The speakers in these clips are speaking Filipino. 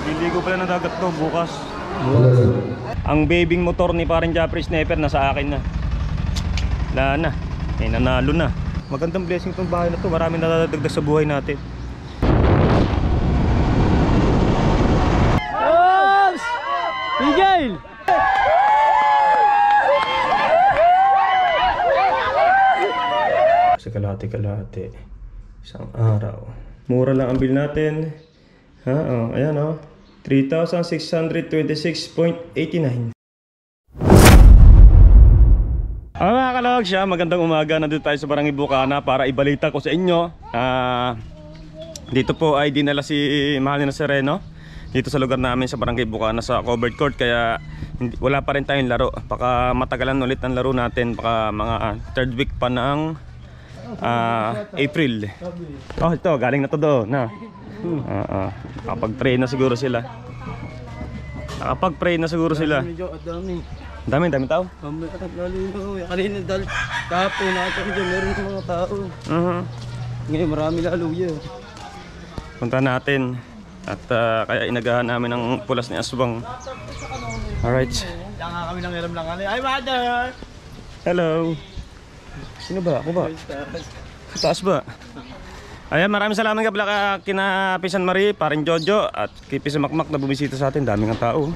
Liligo pala ng dagat to bukas. Ang babing motor ni parang Jeffrey Sniper nasa akin na. Wala na. Eh, nanalo na. Magandang blessing itong bahay na to. Maraming nadadagdag sa buhay natin. Ops! Miguel! Sa kalahati-kalahati. Isang araw. Mura lang ang bill natin. Ha? Oh, ayan oh. 3,626.89. Mga kalawag siya, magandang umaga. Nandito tayo sa Barangay Bukana para ibalita ko sa inyo. Dito po ay dinala si Mahal na Sereno dito sa lugar namin sa Barangay Bukana sa covered court. Kaya wala pa rin tayong laro. Baka matagalan ulit ang laro natin. Baka mga third week pa ng April. Oh, ito, galing na to doon. Nakapag-pray na siguro sila. Nakapag-pray na siguro sila. Dami tao? Kanina dahil kahapon nakita ko dyan, meron ng mga tao. Ngayon marami lalo yan. Punta natin. At kaya inagahan namin ang pulas ni Aswang. Alright. Diyan nga kami nang hiram lang. Ay, mother! Hello. Sino ba? Ako ba? Sa taas ba? Ayan, maraming salamat ka kina Pisan Marie, paring Jojo at kay Pisan Makmak na bumisita sa atin. Daming ang tao.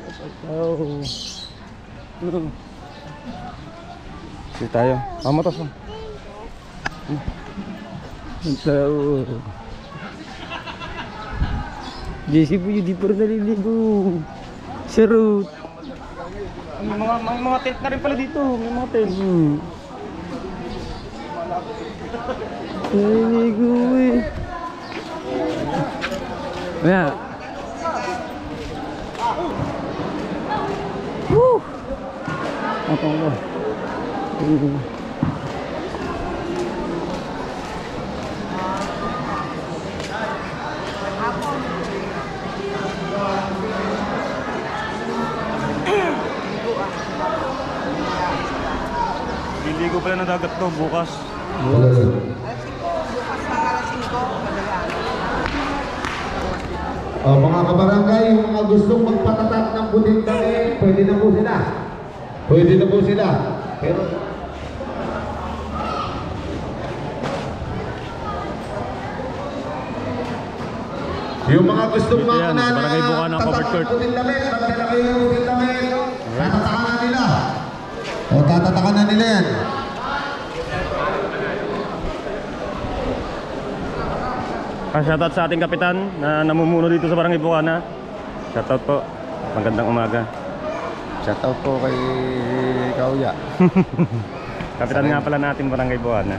Sige tayo. Matas mo. Ang tao. JC po yun, di pa rin naliligo. Sarot. May mga tent na rin pala dito. May mga tent. Naliligo eh. Kaya. Woo! Ako ko. Liligo pala ng dagat to bukas. Mga kabarangay, yung mga gustong magpatatak ng puting dami, pwede na po sila. Pwede na po sila. Pero yung mga gustong makuna na tatak ng puting dami, magdala kayo ng puting dami, tatatakan na nila. O tatatakan na nila yan. Shoutout sa ating kapitan na namumuno dito sa Barangay Bukana. Shoutout po. Magandang umaga. Shoutout po kay Kauya. Kapitan nga pala natin Barangay Bukana.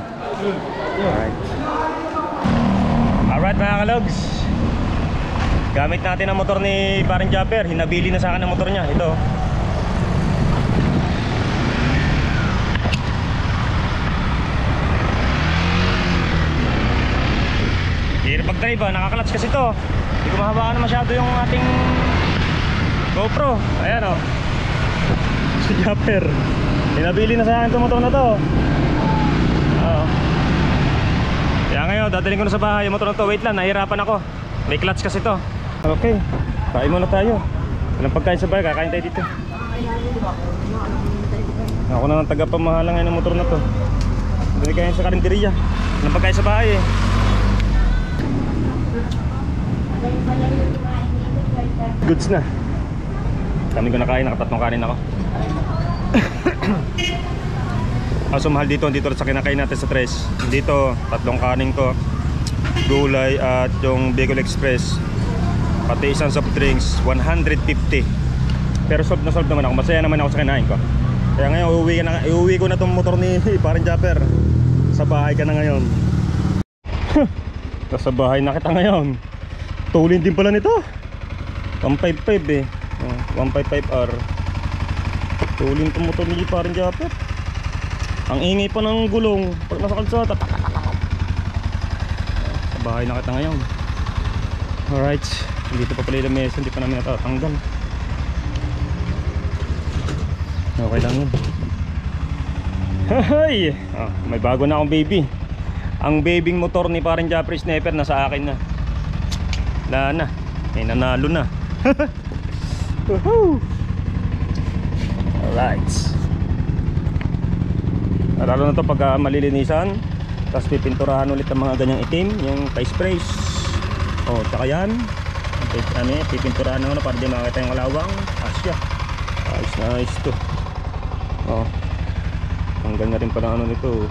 Alright mga kalogs. Gamit natin ang motor ni Paring Japper. Hinabili na sa akin ang motor niya. Ito. Hirap pag-drive nakaklats kasi to. Hindi ko mahawakan na masyado yung ating GoPro. Ayan o. Si Japper. Hinabili na sa akin itong motor na to. Kaya ngayon, dadaling ko na sa bahay yung motor na to. Wait lang, nahihirapan ako. May clutch kasi to. Okay, kain muna tayo. Walang pagkain sa bahay, kakain tayo dito. Ako na ng tagapamahala ngayon ng motor na to. Dali kayo sa karinderiya. Walang pagkain sa bahay eh. Goods na. Kami ko nakain, nakatatlong kanin ako. So mahal dito sa kinakain natin sa Tres. Dito, tatlong kanin ko, gulay at yung Bicol Express. Pati isang soft drinks, 150. Pero solve naman ako, masaya naman ako sa kinain ko. Kaya ngayon, iuwi ko na itong motor ni Paring Japper. Sa bahay ka na ngayon. Sa bahay na kita ngayon. Tulin din pala nito. 155 eh. 155R. Tulin itong motor ni Paring Japper. Ang ingay pa ng gulong pag nasa kalsada. Sa bahay na kita ngayon. Alright. Dito pa pala yung mesa, hindi pa namin natatanggal. Okay lang yun. Hey! May bago na akong baby. Ang babing motor ni Paring Jeffrey Sniper nasa akin na. Wala na. Nanalo na. Woohoo! Alright. Lalo na to pag malilinisan. Tapos pipinturahan ulit ang mga ganyang itim, yung pa-sprays. Oh, tsaka yan. Pipinturahan na para di makita yung kalawang. Asya. Ayos na ayos to. Oh. Hanggang na rin pala ano nito.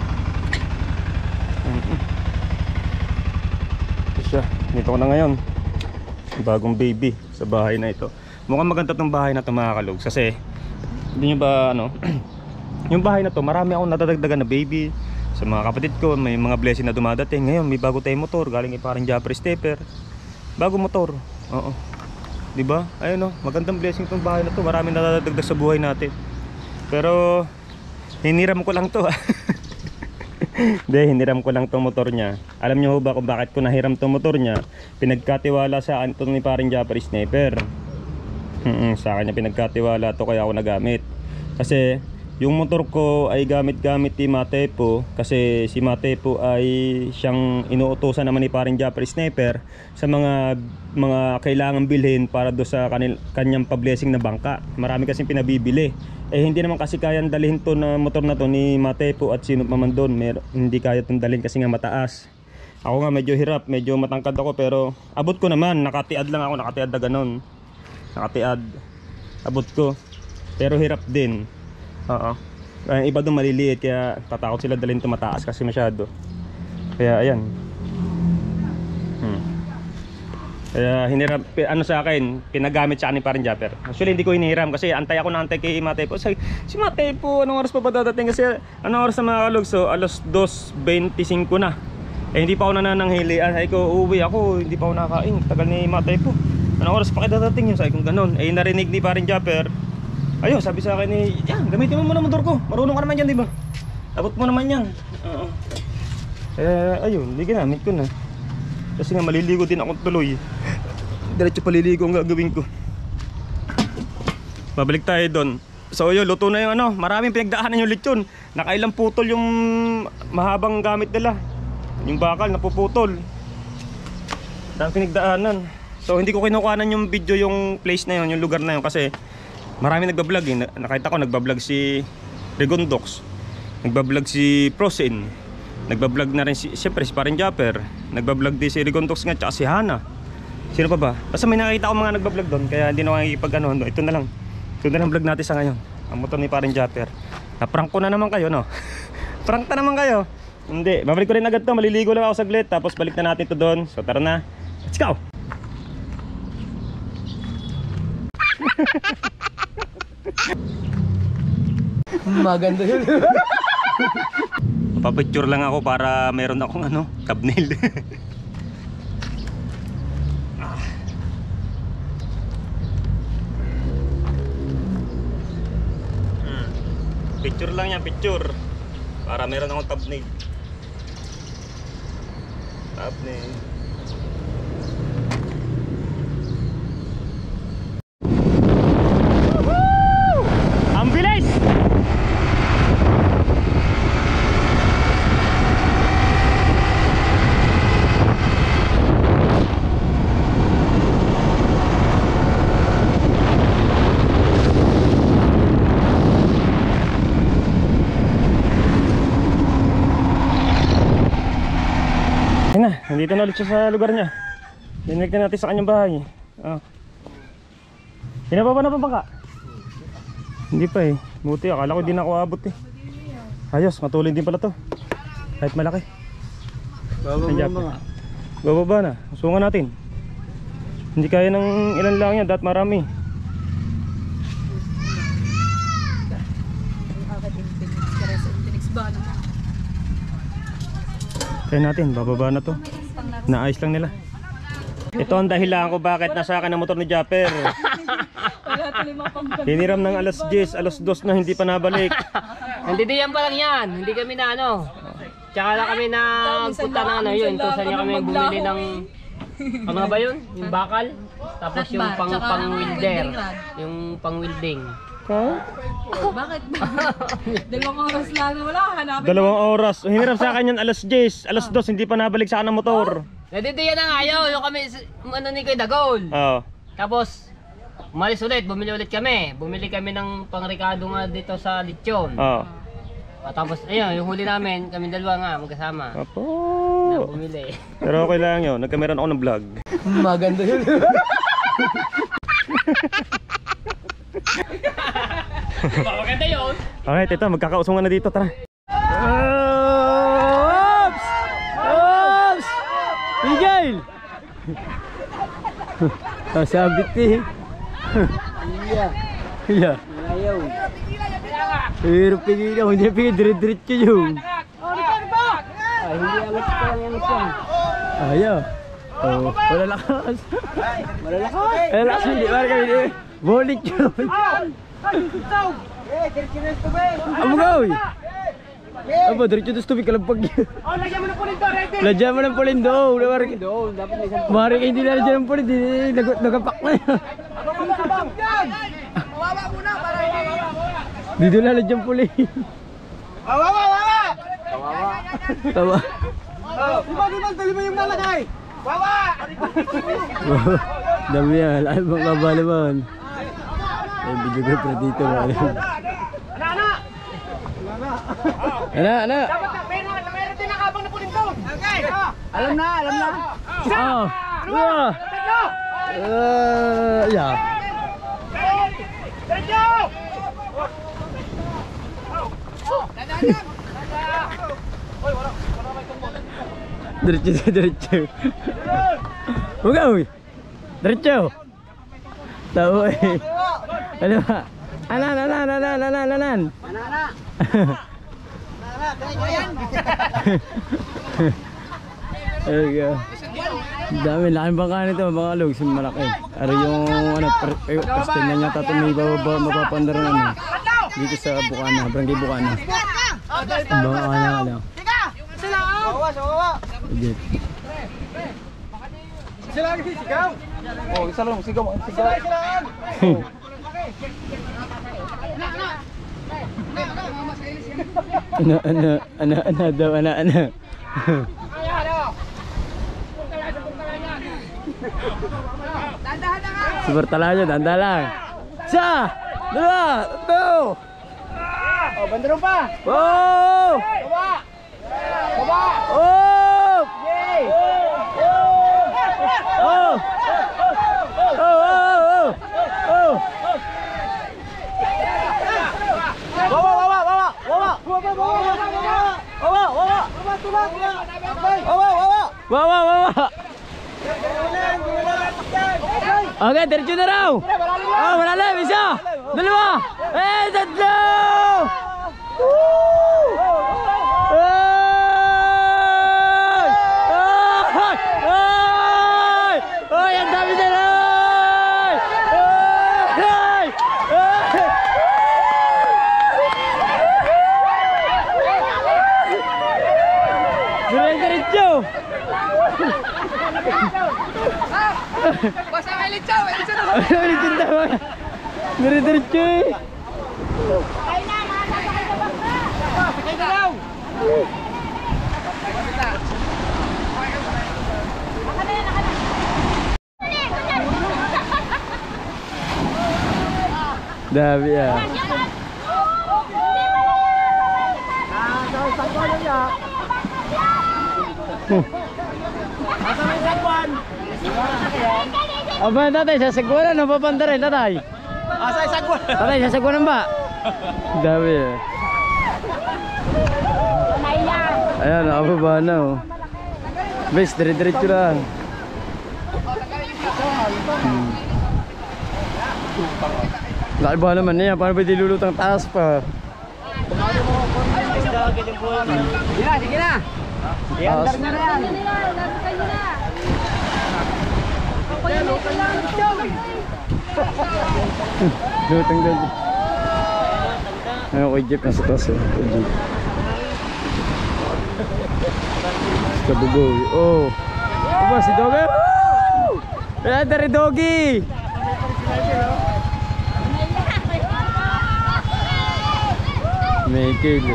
Asya. Dito ko na ngayon. Bagong baby sa bahay na ito. Mukhang maganda tong bahay na to mga kalogs. Kasi, hindi nyo ba ano, yung bahay na to, marami akong nadadagdagan na baby. Sa mga kapatid ko, may mga blessing na dumadating. Ngayon, may bago tayong motor. Galing parang Japper Stepper. Bago motor. Oo. Diba? Ayun o, magandang blessing tong bahay na to. Maraming nadadagdag sa buhay natin. Pero, hiniram ko lang to. Hindi, hiniram ko lang tong motor niya. Alam niyo ba kung bakit ko nahiram tong motor niya? Pinagkatiwala sa akin to ni parang Japper Sniper. Sa akin niya pinagkatiwala to, kaya ako nagamit. Kasi yung motor ko ay gamit-gamit ni Matepo. Kasi si Matepo ay siyang inuutosan naman ni parang Japper Sniper sa mga kailangan bilhin para do sa kanyang pa-blessing na bangka. Marami kasing pinabibili. Eh hindi naman kasi kayang dalhin to na motor na to ni Matepo at sino pa man doon. Hindi kaya itong dalhin kasi nga mataas. Ako nga medyo hirap, medyo matangkad ako, pero abot ko naman. Nakatiad lang ako, nakatiad na ganon. Nakatiad, abot ko. Pero hirap din. Oo. Kaya iba doon maliliit, kaya tatakot sila dalhin ito mataas kasi masyado. Kaya ayan. Kaya hiniram, ano sa akin, pinagamit sa akin ni parang Japper. Actually hindi ko hiniram kasi antay ako na antay kay Matepo. Si Matepo, anong oras pa ba dadating? Kasi anong oras na mga kalog? So alas 2:25 na. Eh hindi pa ako nanananghilian. Ay ko, uuwi ako, hindi pa ako nakakain. Tagal ni Matepo. Anong oras pa kayo dadating yun? Sabi kong ganun. Eh narinig ni parang Japper. Ayun, sabi sa akin eh, yan, gamitin mo muna motor ko. Marunong ka naman yan, di ba? Abot mo naman yan. Oo. Ayun, hindi ginamit ko na. Kasi nga maliligo din ako tuloy. Diretso paliligo ang gagawin ko. Babalik tayo doon. So yun, luto na yung ano. Maraming pinagdaanan yung lechon. Nakailang putol yung mahabang gamit nila. Yung bakal napuputol. Dahil pinagdaanan. So hindi ko kinukuhanan yung video, yung place na yun, yung lugar na yun. Kasi marami nagbablog eh. Nakita ko nagbablog si Regondox, nagbablog si Prosin, nagbablog na rin siyempre si parang Japper, nagbablog din si Regondox nga, tsaka si Hana. Sino pa ba? Basta may nakita ko mga nagbablog doon, kaya hindi na ako nakikipag ano. Ito na lang vlog natin sa ngayon. Ang motor ni parang Japper. Na-prank ko na naman kayo, no? Prank na naman kayo. Hindi, babalik ko rin agad to. Maliligo lang ako saglit, tapos balik na natin to doon. So tara na, let's go! Maganda yun. Papicture lang ako para meron akong ano, thumbnail. Picture lang yan, picture. Para meron akong thumbnail. Thumbnail. Ang bilis! Ayun na, nandito na ulit siya sa lugar niya. Dinalik na natin sa kanyang bahay. Pinababa na pa baka? Hindi pa eh. Buti, akala ko di na ako abot eh. Ayos, matulin din pala to. Kahit malaki. Bababa na. Usungan natin. Hindi kaya ng ilan lang yan, dapat marami. Kaya natin, bababa na to. Naayos lang nila. Ito ang dahilan ko bakit nasa akin ang motor ni Japper. Hiniram ng alas 10, alas 2 na hindi pa nabalik. Hindi diyan pa lang yan. Hindi kami na ano. Tsaka lang kami na punta na ano yun. Kung saan kami bumili ng ano ba yun? Yung bakal. Tapos yung pang-welder. Yung pang-welding. Bakit ba? 2 oras lang na wala, hanapin 2 oras. Hiniram sa akin yan alas 10, alas 2 hindi pa nabalik sa akin ang motor. Nadidiyan na nga yun. Yung kami, ano ni Kuya Dagol. Oo. Tapos, umalis ulit, bumili ulit kami. Bumili kami ng pangrekado nga dito sa lechon. Oh. Tapos, ayun, yung huli namin, kami dalawa nga, magkasama. Apo. Na bumili. Pero okay lang yun. Nagkameron ako ng vlog. Maganda yun. Maganda yun. Okay, tito. Magkakausungan na dito. Tara. Oops! Oops! Miguel! Sabit eh. Iya. Ayaw. Pero pigilan, hindi pigil dire-diretso yun. Ay, hindi alas pa yan siya. Ayaw. Oh, malalakas. Malalakas hindi marga hindi. Bolik yun. Amugaw. Aba, diretso dos tubig kalapag yun. Oh, lagyan mo ng pulindo, ready. Lagyan mo ng pulindo. Dapat may isang Mari kayo hindi lalagyan ng pulindo. Nagapak na yun. Mawawa muna para Dito lalagyan pulindo. Wawa! Tawa. Di ba, dali mo yung nalagay? Wawa! Dami yan. Ay, mga kabalaman. Ay, videographer dito. Ana. Dapat meron din nakabang na pulindo. Okay. Alam na. Oh. Yeah. Diretso. Uy. Diretso. Tahu eh. Ano ba? Anan. Ayan. Dami laking bangka nito, mga logs, malaki. Pero yung pastel na niya tato may mapapandar na dito sa Bukana, Barangay Bukana. Bangka. Wawa! Legit. Sila lagi sigaw. Oh, isa lang sigaw. Silaan. Ana. Super talanya, dandan lang. Isa, dua, satu. Oh, banderong pa. Oh! Baba! Oh! Yay! Oh! Wawa. Okay, diretso na raw. Oh, malalim, isa. Dalawa. Tatlo. Oy, ang dami na lang. Diretso. Basta may litsaw! Diretso. Sakay na daw! Dami ya. Apa tatay sa sagwanan no papandarin tatay? Asa isagwan? Tatay sa sagwanan ba? Dami ya. Ayan, nakababa na oh. Bes, diretso lang. Laki ba naman niya? Paano ba dilulutang taas pa? Sige na! Taas. Lutang doon. Ayun, kay Jeep nasa taas eh. Kay Jeep. Kabugoy. Oh. Apa si Doggy? Wala dari Doggy. May kilo.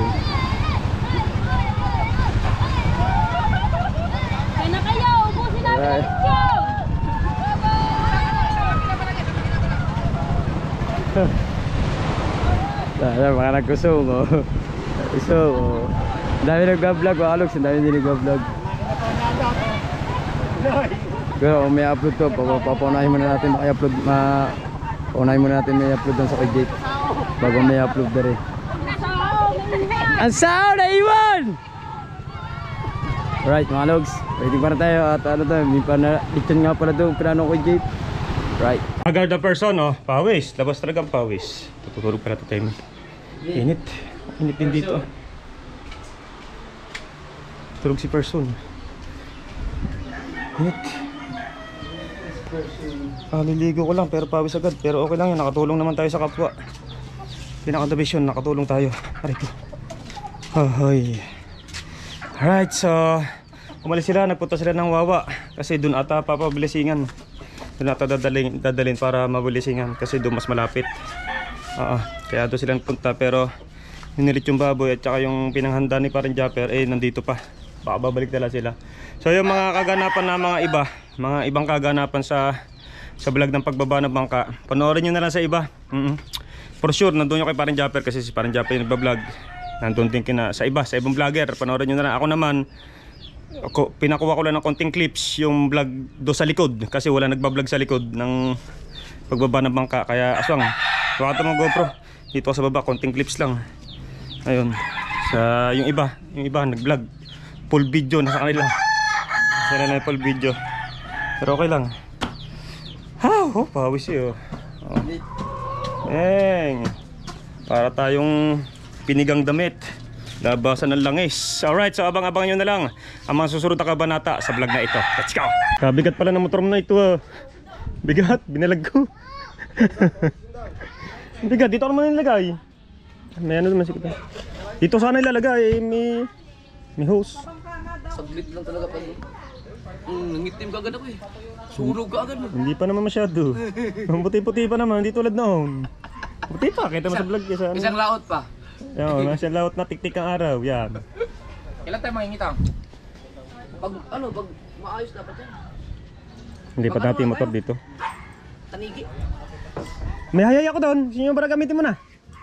Kaya na kayo, ubusin namin Alright. ang video! Mga nagkusong oh. Kusong oh. Ang dami nag-vlog mga kalogs, ang dami din nag-vlog. Pero kung may upload to, papaunahin muna natin maki-upload. Paunahin muna natin may upload doon sa kay Jake bago may upload na rin. Ang sao na iwan! Alright mga logs, waiting para tayo at ano tayo, may lechon nga pala doon pinano kay Jake. Right. Agad na person, oh, pawis. Labas talaga ang pawis. Tutulog pala ito tayo. Init. Init din dito. Tulog si person. Init. Liligo ko lang pero pawis agad. Pero okay lang yan, nakatulong naman tayo sa kapwa. Pinaka-division, nakatulong tayo. Aray ko. Ahoy. Alright, so umalis sila, nagpunta sila ng Wawa. Kasi dun ata papabilisingan. Doon ata dadalhin para mabilisingan kasi doon mas malapit. Kaya doon sila nagpunta pero ninilit yung baboy at saka yung pinanghanda ni Paring Japper nandito pa. Baka babalik nila sila. So yung mga kaganapan na mga ibang kaganapan sa vlog ng pagbaba ng bangka, panoorin nyo na lang sa iba. For sure nandun yung kay Paring Japper kasi si Paring Japper yung nagbablog. Nandun din sa ibang vlogger, panoorin nyo na lang. Ako naman pinakuha ko lang ng konting clips yung vlog do sa likod kasi wala nagbablog sa likod ng pagbaba ng bangka kaya aswang baka ito mga GoPro dito sa baba, konting clips lang. Ayun, sa yung iba nag-vlog full video na sa kanila, sila na full video pero okay lang. Pawis yun para tayong pinigang damit, labasan ng langis. Alright, so abang-abang nyo na lang ang mga susunod na kabanata sa vlog na ito. Let's go! Kabigat pala ng motor mo na ito Bigat, binalag ko. Bigat, dito naman nilagay. May ano naman sikita. Dito sana ilalagay, may hose. Saglit lang talaga pag nangitim ka agad ako Surog ka agad Hindi pa naman masyado. Puti-puti pa naman, hindi tulad noon. Puti pa, kita mo sa vlog kasi Isang laot pa. Yan, nasa laot na tiktik ang araw, yan. Kailan tayo mangingitang? Pag maayos dapat yan. Hindi pa natin motor dito. Tanigi. May hayay ako doon, sino para gamitin mo na?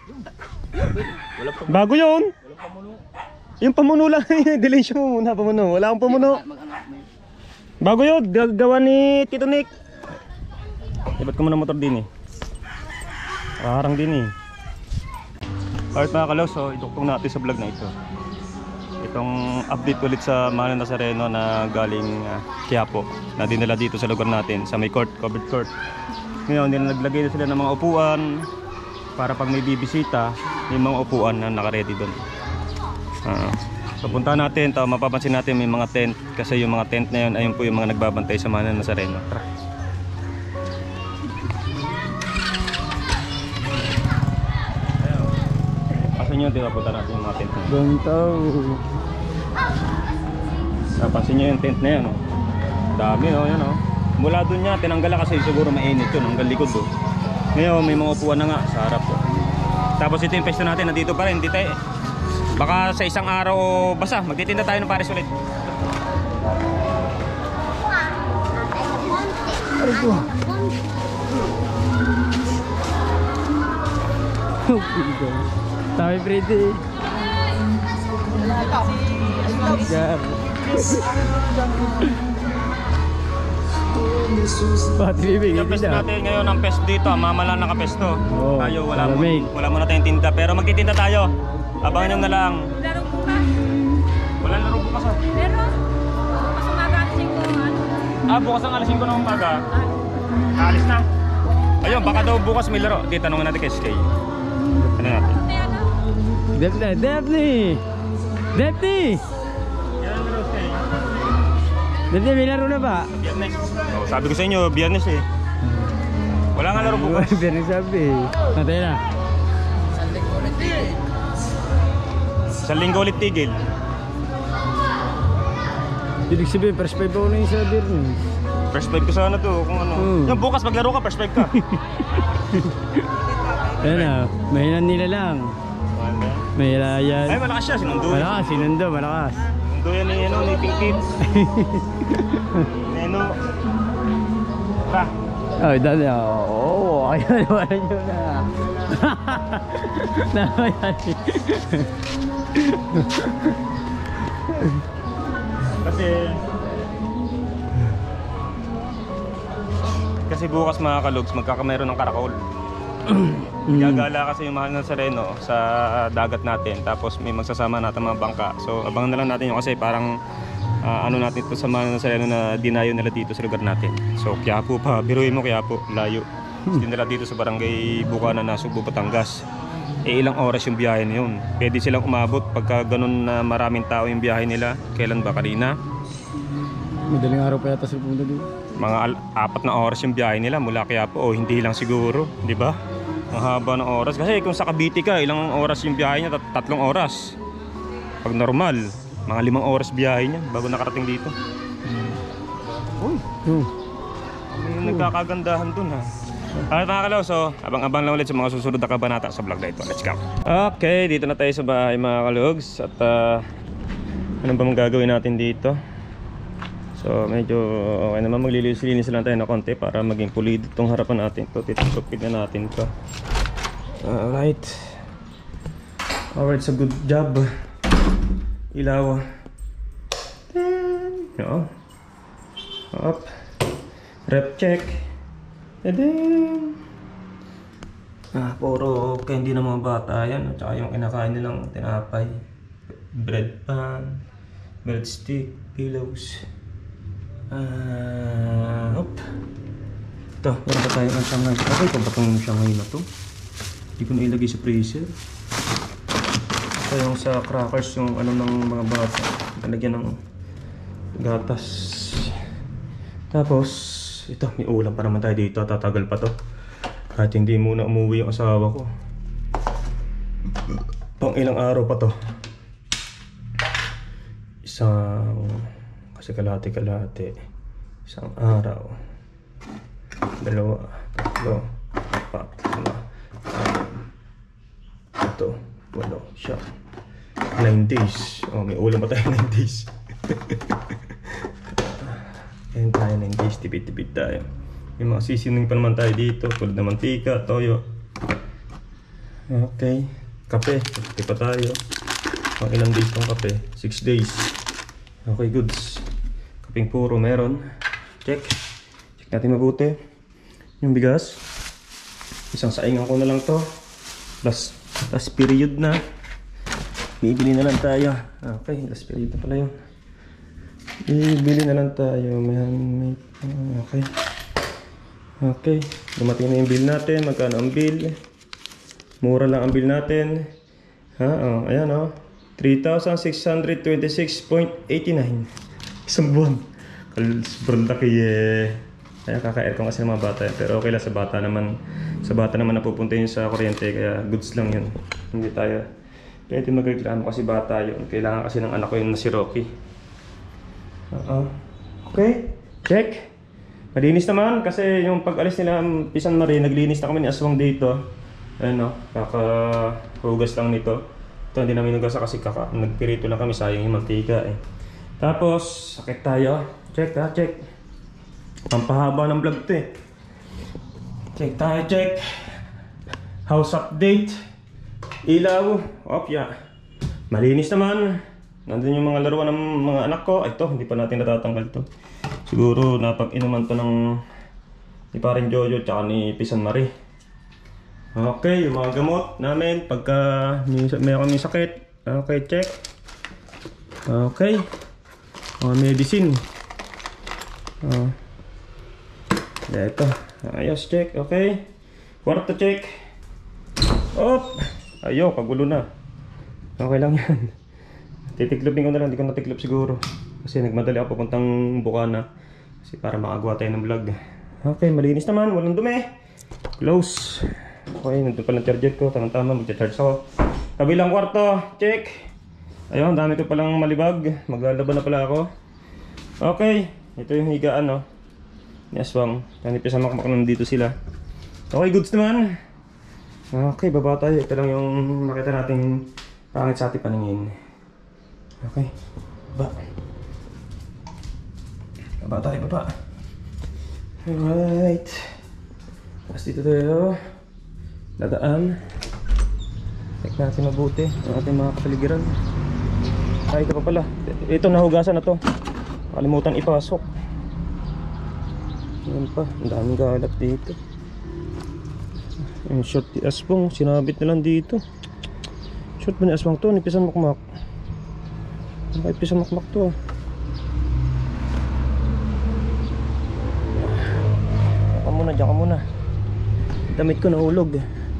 Bago yun. Yung pamuno lang, dilensyo mo muna, pamuno. Wala akong pamuno. Bago yun, gagawa ni Tito Nick. Ibat ko muna motor din Harang din Alright mga kalaw, so iduktong natin sa vlog na ito. Itong update ulit sa Manang Nazareno na galing Quiapo na dinala dito sa lugar natin sa may covered court. Ngayon naglagay na sila ng mga upuan para pag may bibisita may mga upuan na nakaredy doon. So punta natin, mapapansin natin may mga tent kasi yung mga tent na yun ayun po yung mga nagbabantay sa Manang Nazareno. Tara. Nyo, di ba punta natin yung mga tent na yun. Gantaw. Napansin nyo yung tent na yan dami yan mula dun niya tinanggala kasi siguro mainit yun hanggang likod ngayon may mga upuan na nga sa harap tapos ito yung pesto natin nandito pa rin hindi tayo baka sa isang araw o basta magtitinda tayo ng pares ulit. Tayo pretty. Yung pesto natin ngayon ang pesto dito, mama lang nakapesto. Tayo wala muna tayong tinda pero magtitinda tayo. Abangan nyo na lang. Laro bukas. Wala laro bukas Meron. Bukas umaga alas 5. Bukas ang alas 5 ng umaga. Alis na. Ayun, baka daw bukas may laro. Tanungin natin kay SK. Ano natin? Daphne! Daphne, may laro na ba? Biyernes. Sabi ko sa inyo, Biyernes Wala nga laro bukas. Biyernes sabi. Natay na. Isang linggo ulit tigil. Ibig sabihin, first 5 ako na yung sa Biyernes. First 5 ko sana to kung ano. Yung bukas maglaro ka, first 5 ka. Ayan mahinan nila lang. Mahila yan. Ay, malakas siya, sinundo. Malakas, sinundo, malakas. Sinundo yan ni Pink Kid. Neno. Ay, dali. Oo, ayan, wala nyo na. Ayan. Kasi bukas mga kalugs, magkakameron ng karakol. Gagala kasi yung mahal ng Sereno sa dagat natin. Tapos may magsasama natin mga bangka. So abangan na lang natin yung kasi parang ano natin ito sa mahal ng Sereno na dinayo nila dito sa lugar natin. So Quiapo pa, biruin mo Quiapo, layo. Dinala dito sa barangay Bukanan na Subo, Batangas. Ilang oras yung biyahe na yun. Pwede silang umabot pagka ganun na maraming tao yung biyahe nila. Kailan ba? Kanina? Madaling araw pa yata sa punta dito. Mga 4 na oras yung biyahe nila mula Quiapo. O hindi lang siguro, di ba? Ang haba ng oras. Kasi kung sa Cavite ka, ilang oras yung biyahe niya? 3 oras. Pag normal, mga 5 oras biyahe niya bago nakarating dito. Uy, may nagkakagandahan dun ha. Alright mga kalaw, so abang-abang lang ulit sa mga susunod na kabanata sa vlog na ito. Let's go. Okay, dito na tayo sa bahay mga kalugs. At ano ba magagawin natin dito? So medyo okay naman, maglilinis-linis lang tayo na konti para maging pulido itong harapan natin. Ito, titipid na natin ito. Alright, so good job. Ilaw. No. Up. Rep check. Puro candy ng mga bata yan. At saka yung kinakain nilang tinapay, bread pan, bread stick, pillows. Ito, meron pa tayo ng sangay. Okay pa ba itong sangay na to? Hindi ko na ilagay sa freezer. Ito yung sa crackers, yung ano ng mga bata, nalagyan ng gatas. Tapos ito, may ulam pa naman tayo dito. Tatagal pa to kahit hindi muna umuwi yung asawa ko. Pang ilang araw pa to. Isang kasi kalahati. Isang araw. 2, 3, 4, 5, 6, 7, 8, 8, 9 days. Oh, may ulam pa tayo 9 days. Ayan tayo ng days, tipid-tipid tayo. Yung mga seasoning pa naman tayo dito, tulad ng mantika, toyo. Okay, kape, kape pa tayo. Pang ilang days pang kape? 6 days. Okay, goods. Kapeng puro meron. Check natin mabuti. Yung bigas, isang saingan ko na lang to. Last period na. Bibili na lang tayo. Okay, last period na pala yun. Bibili na lang tayo. Okay. Dumating na yung bill natin. Magkano ang bill? Mura lang ang bill natin. Ayan o. 3,626.89. Isang buwan. Sobrang laki Kaya kaka-aircon kasi ng mga bata. Pero okay lang sa bata naman. Sa bata naman napupunta yun sa kuryente. Kaya goods lang yun. Hindi tayo pwede magreklamo kasi bata yun. Kailangan kasi ng anak ko yun na si Rocky. Okay, check. Malinis naman kasi yung pag-alis nila Pisan Marie, naglinis na kami ni Aswang dito. Ano, kakahugas lang nito. Ito hindi namin nagasa kasi nagpirito lang kami, sayang yung mantika eh. Tapos, sakit tayo. Check. Pampahaba ng vlog to eh. Check tayo. House update. Ilaw. Malinis naman. Nandun yung mga laruan ng mga anak ko. Ito, hindi pa natin natatanggal to. Siguro napag-inuman to ng ni Paring Jojo tsaka ni Pisan Marie. Okay, yung mga gamot namin pagka may kami sakit. Okay, check. Okay. Mga medicine. Ito. Ayos, check. Okay. Kwarto, check. Ayaw, kagulo na. Okay lang yan. Titiklopin ko na lang, hindi ko natiklop siguro. Kasi nagmadali ako papuntang Bukana. Kasi para makagawa tayo ng vlog. Okay, malinis naman, walang dumi. Close. Okay, nandun pa ng charger ko. Tama-tama, magcha-charge ako. Kabilang kwarto, check. Ayun, dami ko palang malibag. Maglalaban na pala ako. Okay, ito yung higaan no. Ni Aswang. Kanipis sama kamak nandito sila. Okay, goods naman. Okay, baba tayo. Ito lang yung nakita nating pangit sa ating paningin. Okay, baba tayo, baba. Alright. Tapos dito tayo dadaan. Check natin mabuti ang ating mga kapaligiran. Ito pa pala. Ito nahugasan na to. Kalimutan ipasok. Yan pa, ang daming galap dito. Yung short ni Aswang, sinabit na lang dito. Short ba ni Aswang to? Nipisan makmak. Nipisan makmak to ah. Diyan ka muna. Damit ko nahulog.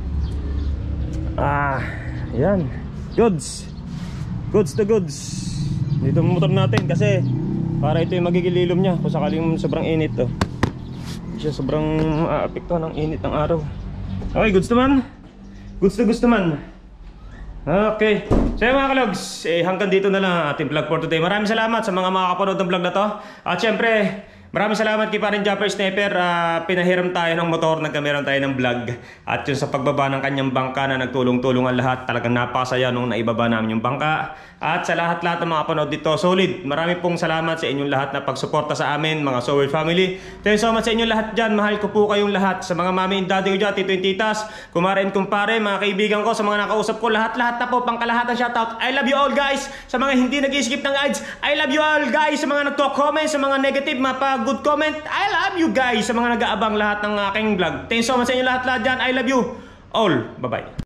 Yan. Goods. Goods to goods. Dito ang motor natin kasi para ito yung magigililom niya kung sakaling sobrang init to. Siya sobrang aapektuhan ng init ng araw. Okay, goods naman. Goods naman. Okay. So mga kalogs, hanggang dito na lang ang ating vlog for today. Maraming salamat sa mga makakapanood ng vlog na to. At syempre, maraming salamat kay Parin Jumper Sniper. Pinahiram tayo ng motor, nagkameron tayo ng vlog. At yun sa pagbaba ng kanyang bangka na nagtulong-tulungan lahat. Talagang napakasaya nung naibaba namin yung bangka. At sa lahat-lahat ng mga panood dito, solid. Maraming pong salamat sa inyong lahat na pagsuporta sa amin, mga Sowell family. Thank you so much sa inyong lahat dyan. Mahal ko po kayong lahat. Sa mga mami and daddy ko dyan, tito and titas, kumare and kumpare, mga kaibigan ko, sa mga nakausap ko, lahat-lahat na po, pangkalahatan shoutout. I love you all guys. Sa mga hindi nag-i-skip ng ads, I love you all guys. Sa mga nagto-comment, sa mga negative, good comment, I love you guys. Sa mga nag-aabang lahat ng aking vlog, thank you so much sa inyo lahat dyan. I love you all. Bye-bye.